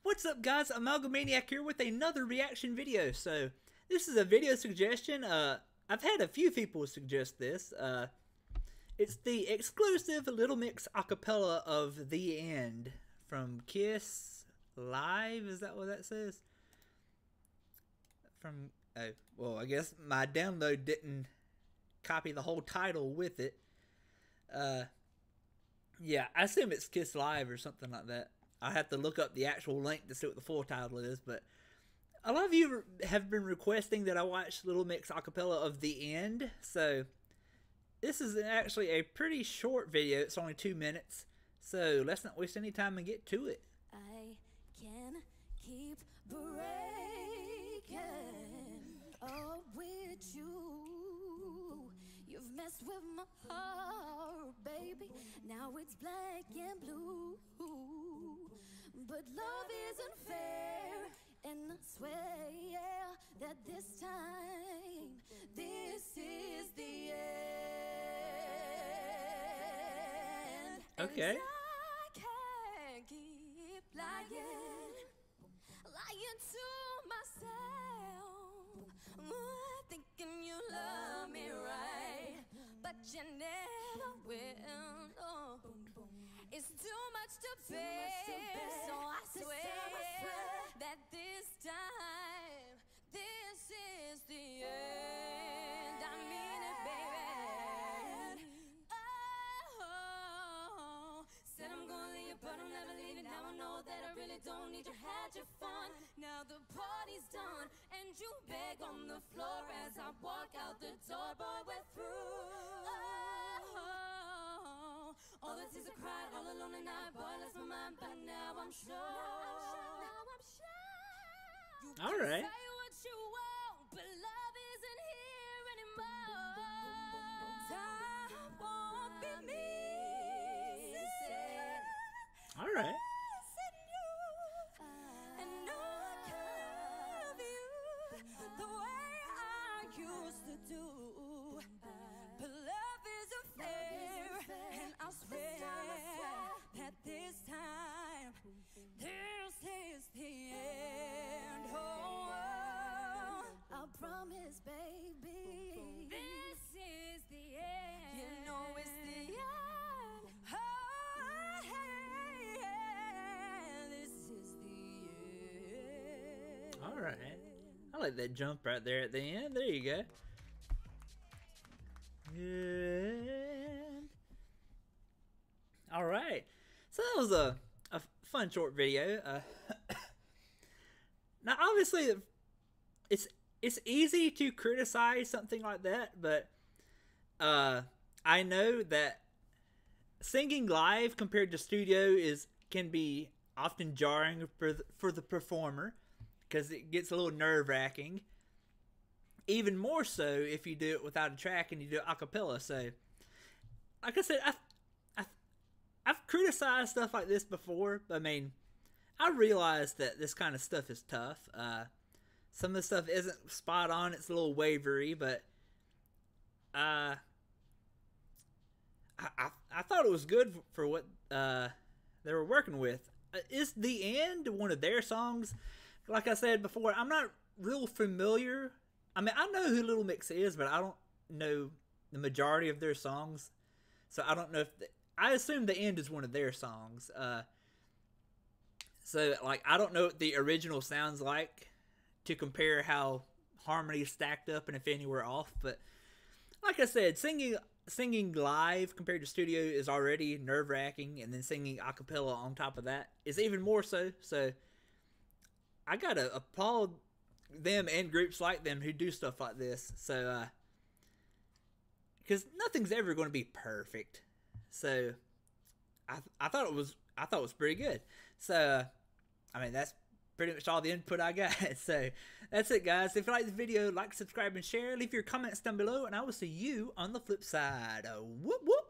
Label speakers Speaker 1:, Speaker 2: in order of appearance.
Speaker 1: What's up, guys? Amalgamaniac here with another reaction video. So this is a video suggestion. I've had a few people suggest this. It's the exclusive Little Mix acapella of The End from Kiss Live. Is that what that says? From well, I guess my download didn't copy the whole title with it. Yeah, I assume it's Kiss Live or something like that. I have to look up the actual link to see what the full title is, but a lot of you have been requesting that I watch Little Mix acapella of The End, so this is actually a pretty short video. It's only 2 minutes, so let's not waste any time and get to it.
Speaker 2: I can keep breaking up with you. You've messed with my heart, baby. Now it's black and blue. But love isn't fair, and I swear that this time, this is the end.
Speaker 1: Okay.
Speaker 2: And I can't keep lying to myself, thinking you love me right, but you never will. Oh, it's too much to bear, so I swear that this time, this is the end. I mean it, baby. Oh, said I'm gonna leave you, but I'm never leaving. Now I know that I really don't need you. Had your fun, now the party's done, and you beg on the floor as I walk out the door. Boy, we're through. All the tears I cried all alone at night, boy, lost my mind, but now I'm sure. You can
Speaker 1: All right.
Speaker 2: say what you want, but love isn't here anymore. Time won't be me.
Speaker 1: All right.
Speaker 2: And no one can love you the way I used to do. But love isn't fair, and I swear that this time, this is the end. Oh, I promise, baby, this is the end. You know it's the end. Oh, yeah, this is the end.
Speaker 1: All right. I like that jump right there at the end. There you go. And all right. So that was a fun short video. Now, obviously, it's easy to criticize something like that, but I know that singing live compared to studio can be often jarring for the performer because it gets a little nerve-wracking. Even more so if you do it without a track and you do it a cappella. So, like I said, I've criticized stuff like this before. But I mean, I realize that this kind of stuff is tough. Some of the stuff isn't spot on. It's a little wavery, but I thought it was good for what they were working with. Is The End one of their songs? Like I said before, I'm not real familiar. I mean, I know who Little Mix is, but I don't know the majority of their songs. So I don't know if... I assume The End is one of their songs. So, like, I don't know what the original sounds like to compare how harmonies stacked up and if any were off. But, like I said, singing live compared to studio is already nerve-wracking. And then singing a cappella on top of that is even more so. So, I gotta applaud them and groups like them who do stuff like this. So because nothing's ever going to be perfect, so I thought it was pretty good. So I mean, that's pretty much all the input I got. So that's it, guys. If you like this video, like, subscribe, and share. Leave your comments down below, and I will see you on the flip side. Whoop whoop.